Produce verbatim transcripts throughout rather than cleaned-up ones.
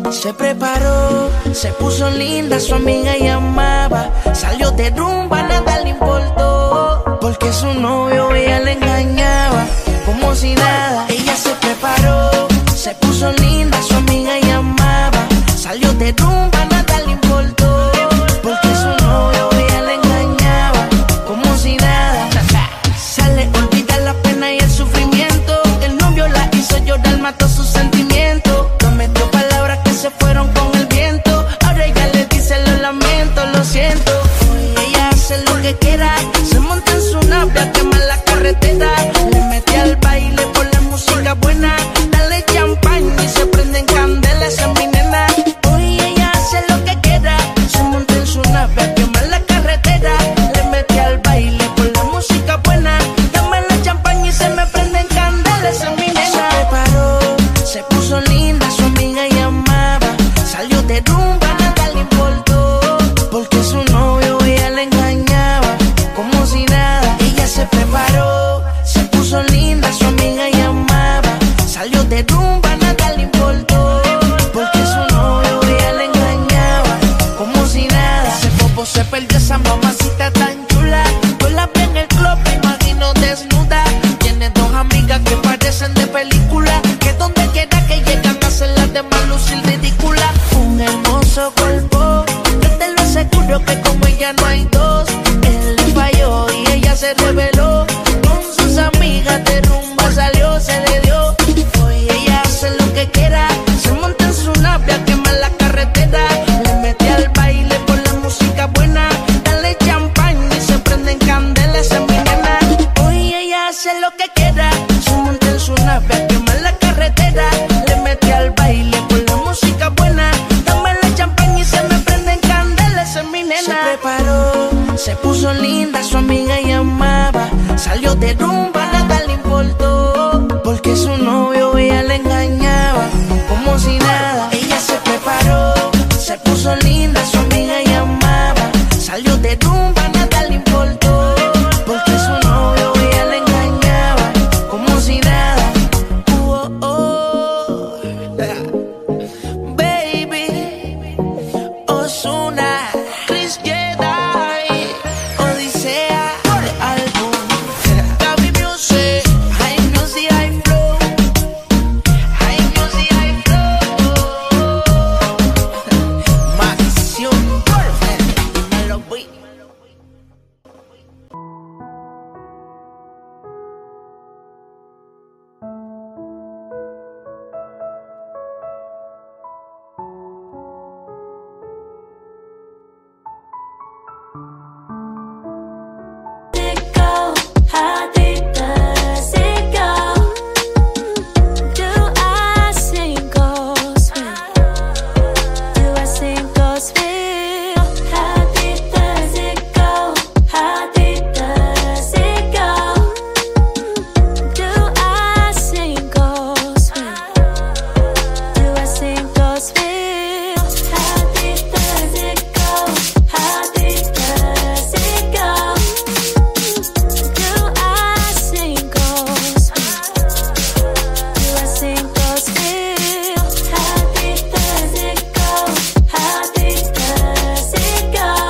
Se preparó, se puso linda, su amiga llamaba. Salió de rumba, nada le importó, porque su novio ella le engañaba. Como si nada, ella se preparó, se puso linda, su amiga llamaba. Salió de rumba, nada le importó, porque su novio ella le engañaba. Como si nada, sale, olvida la pena y el sufrimiento. El novio la hizo llorar, mató sus sentimientos. Prometió palabras que se fueron con el viento. Ahora ella le dice lo lamento, lo siento. Hoy ella hace lo que quiera, se monta en su nave a quemar la carretera. Le mete al baile por la música buena. Dale champaña y se prenden candelas, esa es mi nena. Hoy ella hace lo que quiera, se monta en su nave a quemar la carretera. Le mete al baile por la música buena. Dame la champaña y se me prenden candelas, esa es mi nena. Se preparó, se puso linda, su amiga llamaba. Salió de rumba, nada le importó, porque su novio ella le engañaba. Como si nada, ella se preparó, se puso linda, su amiga llamaba. Salió de rumba, nada le importó, porque su novio ella le engañaba. Como si nada, ese popo se perdió, esa mamacita tan chula. Yo la vi en el club, me imagino desnuda. Tiene dos amigas que parecen de película, que donde quiera que llegan hacen las demás lucir ridícula. Un hermoso cuerpo, yo te lo aseguro que como ella no hay dos. Él le falló y ella se reveló. Con sus amigas de rumba salió, se le dio. Hoy ella hace lo que quiera, se monta en su nave a quemar la carretera. Le mete al baile por la música buena. Dale champaña y se prenden candelas, esa es mi nena. Hoy ella hace lo que quiera, se monta en su nave a quemar la carretera. Le mete al baile por la música buena. Dame la champaña y se me prenden candelas, esa es mi nena. Se preparó, se puso linda, su amiga llamaba. Salió de rumba, nada le importó, porque su novio ella le engañaba. Como si nada, ella se preparó, se puso linda, su amiga llamaba. Salió de rumba, nada le importó, porque su novio ella le engañaba. Como si nada. Uh, oh, oh. Baby, Ozuna, Chris Jedi, Odisea, el álbum. Gaby Music, High Music, High Flow. High Music, High Flow. Maldición, me lo vi. It go? How deep does it go? Do I sink or swim? Do I sink or swim? How deep does it go? How deep does it go? Do I sink or swim? Do I sink or swim? How deep does it go? How deep does it go? Do I sink or swim? Do I sink or swim? How deep does it go? How deep does it go?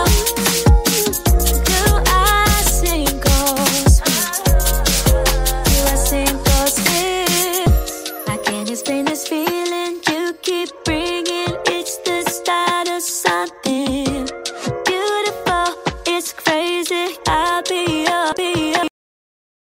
Do I sink or swim? Do I sink or swim? I can't explain this feeling you keep bringing. It's the start of something beautiful. It's crazy. I